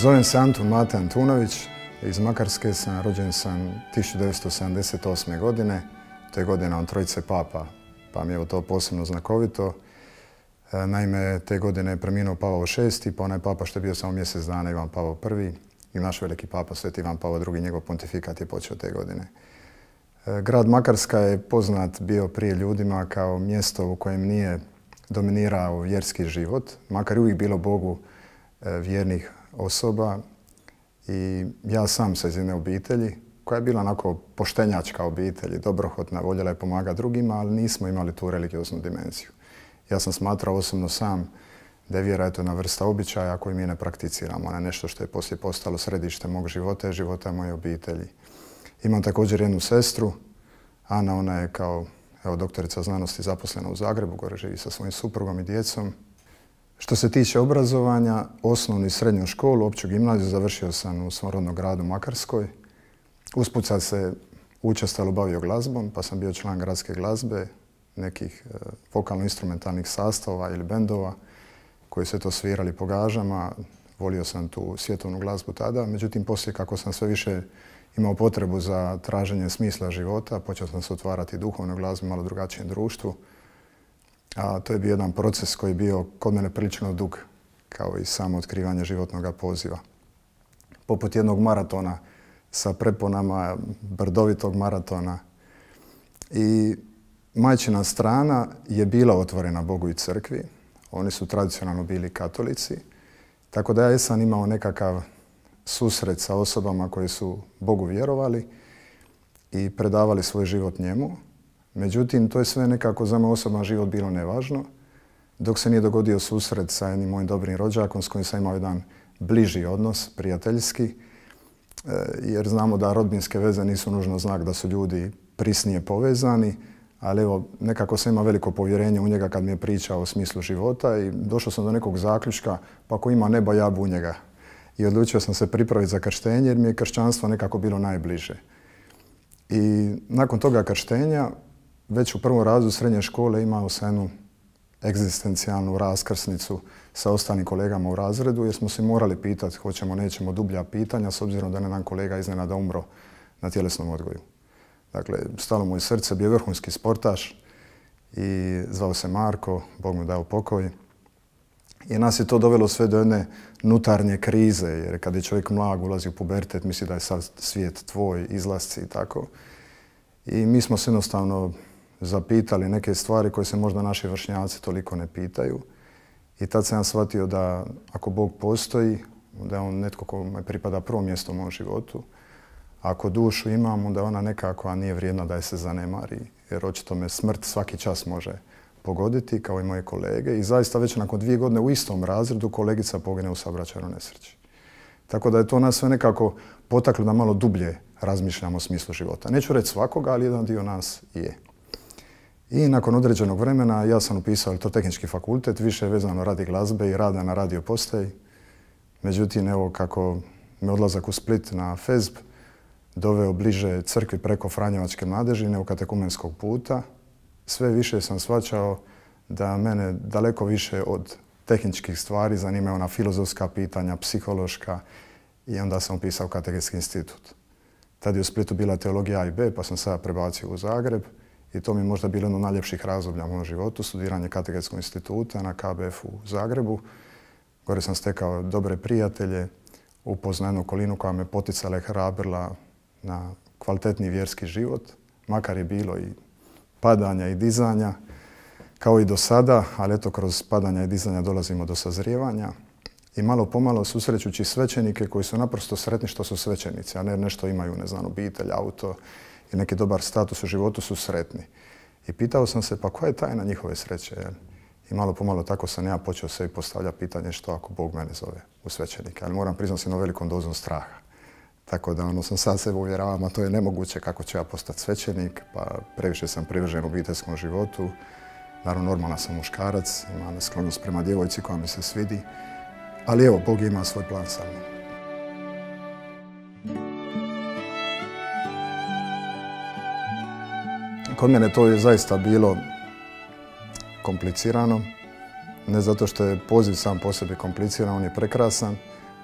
Zovem se Antun Mate Antunović, iz Makarske sam, rođen sam 1978. godine. To je godina od trojice papa, pa mi je to posebno znakovito. Naime, te godine je preminuo Pavao VI, pa onaj papa što je bio samo mjesec dana, Ivan Pavao I, i naš veliki papa, Sveti Ivan Pavao II, njegov pontifikat je počeo te godine. Grad Makarska je poznat bio prije ljudima kao mjesto u kojem nije dominirao vjerski život, makar je uvijek bilo Bogu vjernih osoba. I ja sam sam iz jedne obitelji koja je bila onako poštenjačka obitelj, dobrohotna, voljela je pomagati drugima, ali nismo imali tu religioznu dimenziju. Ja sam smatrao osobno sam da je vjera jedna vrsta običaja koju mi ne prakticiramo. Ona je nešto što je poslije postalo središte mog života i života moje obitelji. Imam također jednu sestru, Ana, ona je kao doktorica znanosti zaposlena u Zagrebu, gore živi sa svojim suprugom i djecom. Što se tiče obrazovanja, osnovnu i srednju školu, opću gimnaziju završio sam u svom rodnom gradu Makarskoj. Usput sam se učestalo bavio glazbom, pa sam bio član gradske glazbe, nekih vokalno-instrumentalnih sastava ili bendova koji su to svirali po gažama. Volio sam tu svjetovnu glazbu tada, međutim poslije kako sam sve više imao potrebu za traženje smisla života, počeo sam se otvarati duhovnu glazbu, malo drugačijem društvu. A to je bio jedan proces koji je bio kod mene prilično dug, kao i samo otkrivanje životnog poziva. Poput jednog maratona sa preponama, brdovitog maratona. I majčina strana je bila otvorena Bogu i crkvi. Oni su tradicionalno bili katolici. Tako da ja sam imao nekakav susret sa osobama koji su Bogu vjerovali i predavali svoj život njemu. Međutim, to je sve nekako za moj osoban život bilo nevažno, dok se nije dogodio susret sa jednim mojim dobrim rođakom s kojim sam imao jedan bliži odnos, prijateljski, jer znamo da rodbinske veze nisu nužno znak da su ljudi prisnije povezani, ali evo, nekako sam imao veliko povjerenje u njega kad mi je pričao o smislu života i došao sam do nekog zaključka, pa ako ima neba, ja bu njega. I odlučio sam se pripraviti za krštenje jer mi je kršćanstvo nekako bilo najbliže. I nakon toga krštenja, već u prvom razredu srednje škole imao sam jednu egzistencijalnu raskrsnicu sa ostalim kolegama u razredu jer smo se morali pitati hoćemo, nećemo dublja pitanja s obzirom da je jedan kolega iznenada umro na tjelesnom odgoju. Dakle, stalo mu je srce, bio vrhunski sportaš i zvao se Marko, Bog mu dao pokoj. I nas je to dovelo sve do jedne unutarnje krize jer kad je čovjek mlad, ulazi u pubertet, misli da je sad svijet tvoj, izlasci i tako. I mi smo se jednostavno zapitali neke stvari koje se možda naši vršnjaci toliko ne pitaju. I tad sam ja shvatio da ako Bog postoji, da je on netko kome pripada prvo mjesto u mom životu. Ako dušu imam, onda ona nekako nije vrijedna da je se zanemari. Jer očito me smrt svaki čas može pogoditi, kao i moje kolege. I zaista već nakon 2 godine u istom razredu kolegica pogine u saobraćajnoj nesreći. Tako da je to nas sve nekako potaklo da malo dublje razmišljamo o smislu života. Neću reći svakoga, ali jedan dio nas je. I nakon određenog vremena ja sam upisao Elektrotehnički fakultet, više vezano radi glazbe i rada na radio postaji. Međutim, evo kako me odlazak u Split na FEZB doveo bliže crkvi preko Franjevačke mladežine u katekumenskog puta, sve više sam shvaćao da mene daleko više od tehničkih stvari zanimaju ona filozofska pitanja, psihološka, i onda sam upisao Katehetski institut. Tad je u Splitu bila teologija A i B, pa sam sada prebacio u Zagreb i to mi je možda bilo jedno od najljepših razdoblja u mom životu, studiranje Katehetskog instituta na KBF u Zagrebu. Gore sam stekao dobre prijatelje, upoznao jednu okolinu koja me poticala i hrabrila na kvalitetni vjerski život, makar je bilo i padanja i dizanja, kao i do sada, ali eto kroz padanja i dizanja dolazimo do sazrijevanja. I malo pomalo susrećući svećenike koji su naprosto sretni što su svećenici, a ne nešto imaju, ne znam, obitelj, auto i neki dobar status u životu, su sretni. I pitao sam se, pa koja je tajna njihove sreće? I malo pomalo tako sam ja počeo sebi postavljati pitanje što ako Bog mene zove u svećenike. Ali moram priznati s jednom velikom dozom straha. Tako da sam sad sebe uvjeravam, a to je nemoguće kako ću ja postati svećenik, pa previše sam privržen obiteljskom životu. Naravno, normalan sam muškarac, imam sklonost prema djevojci koja mi se svidi. Ali evo, Bog ima svoj plan sa mnom. Kod mene to je zaista bilo komplicirano. Ne zato što je poziv sam po sebi kompliciran, on je prekrasan,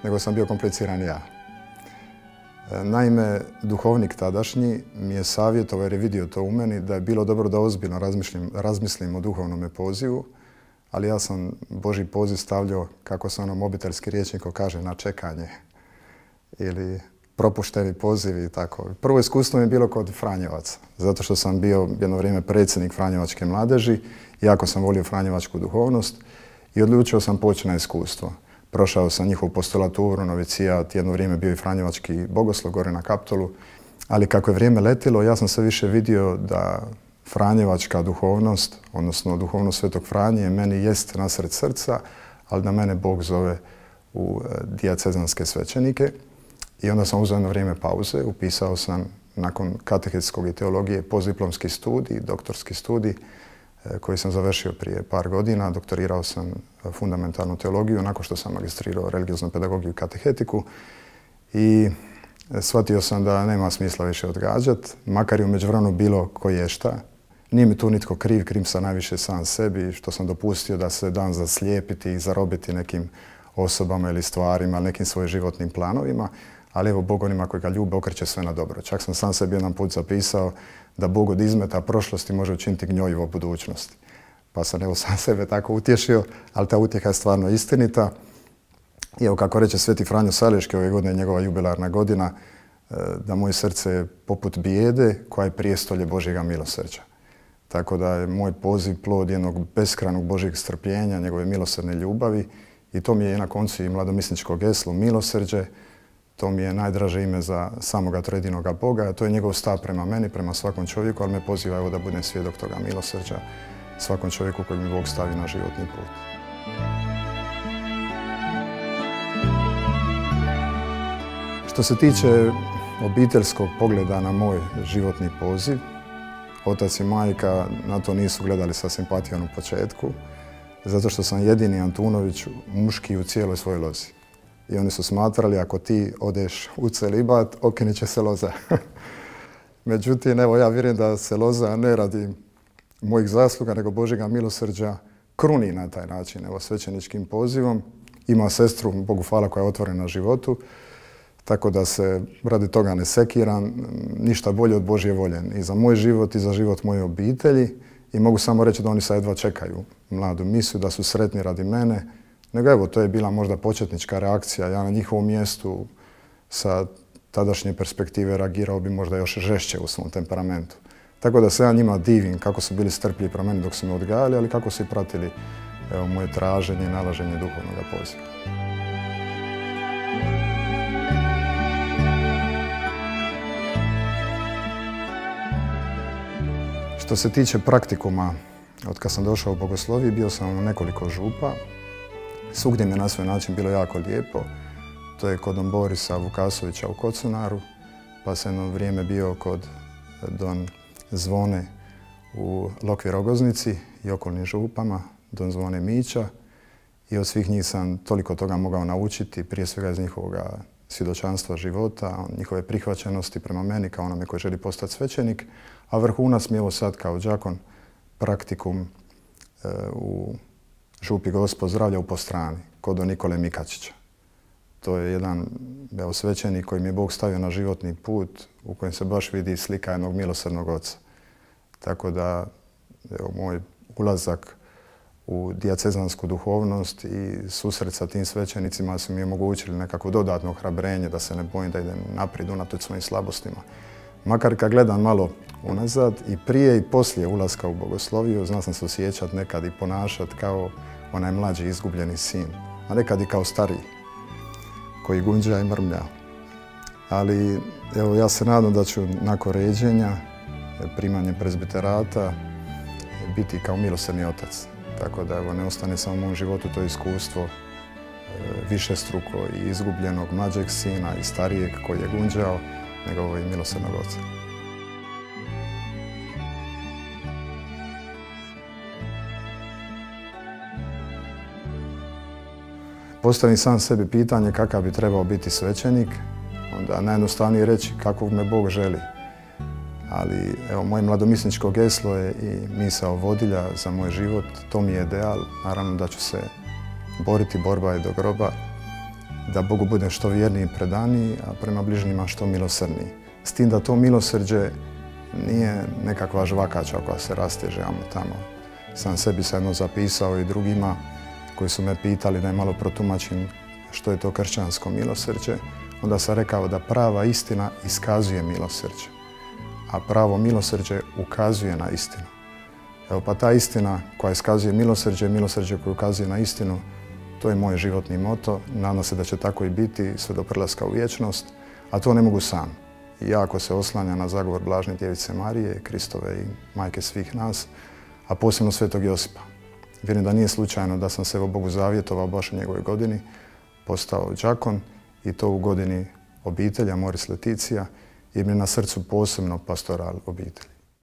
nego sam bio kompliciran ja. Naime, duhovnik tadašnji mi je savjetovao, jer je vidio to u meni, da je bilo dobro da ozbiljno razmislim o duhovnom pozivu, ali ja sam Božji poziv stavljao, kako se ono mobitelski rječnik kaže, na čekanje ili propušteni pozivi i tako. Prvo iskustvo mi je bilo kod Franjevaca, zato što sam bio jedno vrijeme predsjednik Franjevačke mladeži, jako sam volio franjevačku duhovnost i odlučio sam poći na iskustvo. Prošao sam njihovu postulaturu, novicijat, jedno vrijeme bio i franjevački bogoslov gore na Kaptolu, ali kako je vrijeme letilo, ja sam sve više vidio da franjevačka duhovnost, odnosno duhovnost Svetog Franje, meni jest nasred srca, ali da mene Bog zove u dijacezanske svećenike. I onda sam uzeo jedno vrijeme pauze, upisao sam nakon katehetskog i teologije postdiplomski studij, doktorski studij, koji sam završio prije par godina. Doktorirao sam fundamentalnu teologiju nakon što sam magistrirao religioznu pedagogiju i katehetiku. I shvatio sam da nema smisla više odgađati, makar je u međuvremenu bilo koješta. Nije mi tu nitko kriv, kriv sam najviše sam sebi, što sam dopustio da se dam zaslijepiti i zarobiti nekim osobama ili stvarima, nekim svojim životnim planovima. Ali evo, Bog onima koji ga ljube okreće sve na dobro. Čak sam sam sebi jedan put zapisao da Bog od izmeta prošlosti može učiniti gnjojivo budućnosti. Pa sam evo sam sebe tako utješio, ali ta utjeha je stvarno istinita. I evo, kako reče Sveti Franjo Saleški, ove godine je njegova jubilarna godina, da moje srce je poput bijede koja je prijestolje Božjega milosrđa. Tako da je moj poziv plod jednog beskrajnog Božjeg strpljenja, njegove milosrdne ljubavi, i to mi je na koncu i mladomisničko geslo milosrđe. To mi je najdraže ime za samoga trojedinoga Boga, a to je njegov stav prema meni, prema svakom čovjeku, ali me poziva evo da budem svjedok toga milosrđa svakom čovjeku kojeg mi Bog stavi na životni put. Što se tiče obiteljskog pogleda na moj životni poziv, otac i majka na to nisu gledali sa simpatijom u početku, zato što sam jedini Antunović muški u cijeloj svojoj lozi. I oni su smatrali, ako ti odeš u celibat, okinit će se loza. Međutim, evo, ja vjerujem da se loza ne radi mojih zasluga, nego Božjega milosrđa kruni na taj način, evo, svećeničkim pozivom. Ima sestru, Bogu hvala, koja je otvorena životu, tako da se radi toga ne sekiram, ništa bolje od Božje volje i za moj život i za život moje obitelji. I mogu samo reći da oni sad jedva čekaju mladu misiju, da su sretni radi mene. Nego evo, to je bila možda početnička reakcija. Ja na njihovom mjestu sa tadašnje perspektive reagirao bi možda još žešće u svom temperamentu. Tako da se ja njima divim kako su bili strpljivi prema meni dok su me odgajali, ali kako su i pratili moje traženje i nalaženje duhovnog poziva. Što se tiče praktikuma, od kad sam došao u Bogosloviji, bio sam u nekoliko župa. Svugdje mi je na svoj način bilo jako lijepo. To je kod don Borisa Vukasovića u Kocunaru, pa sam jedno vrijeme bio kod don Zvone u Lokvi Rogoznici i okolnim župama, don Zvone Mića. I od svih njih sam toliko toga mogao naučiti, prije svega iz njihovog svjedočanstva života, njihove prihvaćenosti prema meni kao onome koji želi postati svećenik. A vrhunac mi je ovo sad kao đakon praktikum u župi Gospod zdravlja u Postrani, kod don Nikole Mikačića. To je jedan svećenik koji mi je Bog stavio na životni put, u kojem se baš vidi slika jednog milosrdnog oca. Tako da moj ulazak u dijacezansku duhovnost i susret sa tim svećenicima su mi omogućili nekako dodatno ohrabrenje da se ne bojim da idem naprijed unatoč svojim slabostima. Makar kad gledam malo unazad, i prije i poslije ulaska u Bogosloviju, znao sam se osjećati nekad i ponašati kao onaj mlađi izgubljeni sin, a nekad i kao stariji koji gunđa i mrmlja. Ali evo, ja se nadam da ću nakon ređenja, primanjem prezbiterata, biti kao milosrdni otac. Tako da evo, ne ostane samo u mom životu to iskustvo višestruko i izgubljenog mlađeg sina i starijeg koji je gunđao, nego ovo i milosrdnog oca. Postavim sam sebi pitanje kakav bi trebao biti svećenik, onda najjednostavnije reći kakvog me Bog želi. Ali evo, moje mladomisničko geslo je i misao vodilja za moj život, to mi je ideal. Naravno da ću se boriti, borba je do groba, da Bogu bude što vjerniji i predaniji, a prema bližnjima što milosrdniji. S tim da to milosrđe nije nekakva žvakača koja se rasteže amo tamo. Sam sebi jedno zapisao i drugima koji su me pitali da je malo protumačim što je to kršćansko milosrđe. Onda sam rekao da prava istina iskazuje milosrđe, a pravo milosrđe ukazuje na istinu. Evo pa ta istina koja iskazuje milosrđe, milosrđe koje ukazuje na istinu, to je moj životni moto. Nadam se da će tako i biti sve do prelaska u vječnost, a to ne mogu sam. Jako se oslanjam na zagovor Blažene Djevice Marije, Kristove i majke svih nas, a posebno Svetog Josipa. Vjerujem da nije slučajno da sam se evo Bogu zavjetovao baš u njegovoj godini, postao đakon i to u godini obitelji Amoris Laetitia, jer mi je na srcu posebno pastoral obitelji.